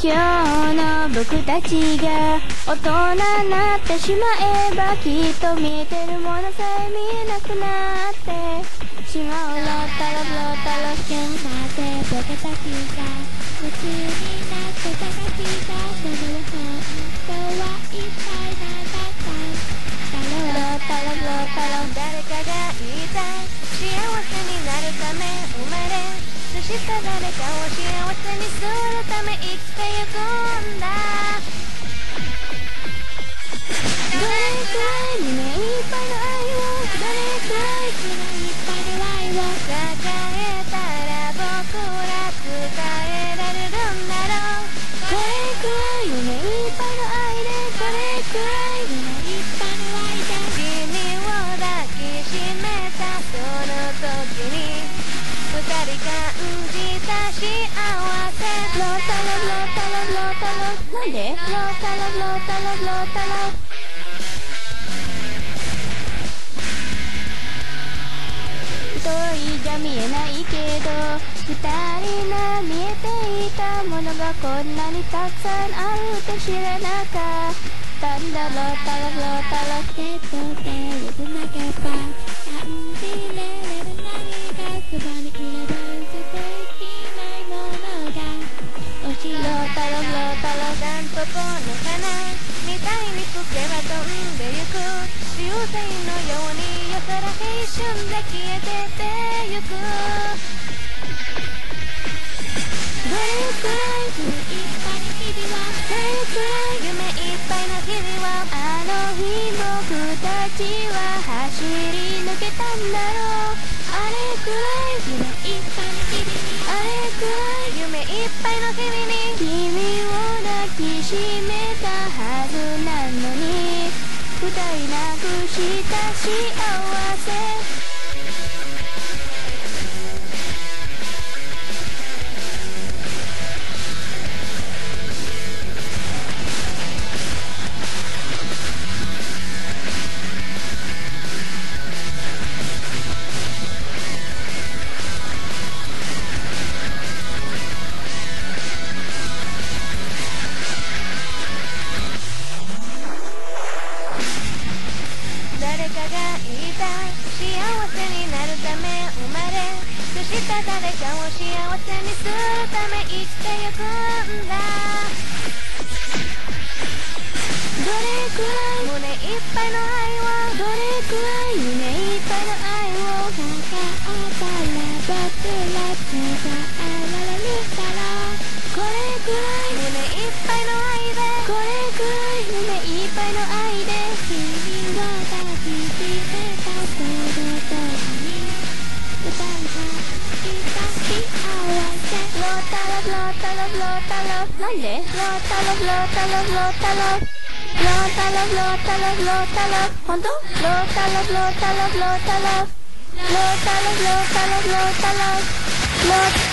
今日の僕たちが大人になってしまえばきっと見てるものさえ見えなくなってしまう。ロタロロタロ今日まで僕たちが夢中になって探したその本当は一体何だったロタロロタロ誰かが言いたい幸せになるため生まれした誰かを幸せにするため生きてゆくんだ。どれくらい胸いっぱいの愛をどれくらい胸いっぱいの愛を抱えたら僕ら伝えられるんだろう。これくらい胸いっぱいの愛でこれくらい胸いっぱいの愛で君を抱きしめたその時に二人感じた幸せ。ロタロロタロロタロなんでロタロロタロロタロ一人じゃ見えないけど二人が見えていたものがこんなにたくさんあるって知らなかったんだ。ロタロロタロ手と手をつなげば感じれる何がそばにいればロタロロタロタンポポの花みたいに吹けば飛んでゆく流星のように夜空一瞬で消えてってゆく。どれくらい夢いっぱいの日々はどれくらい夢いっぱいの日々はあの日僕たちは走り抜けたんだろう。あれくらい夢いっぱいの日々にあれくらい夢いっぱいの日々に君を抱きしめたはずなのに二人なくした幸せ。誰かを幸せにするため生きてゆくんだ。どれくらい胸いっぱいの愛をどれくらい胸いっぱいの愛を抱えたら僕ら伝えられるだろう。これくらい胸いっぱいの愛でこれくらい胸いっぱいの愛で君を抱きしめたその時に歌いたロタロロタロロタロなんでロタロロタロロタロロタロロタロロタロほんとロタロロタロロタロロタロロタロロタロロ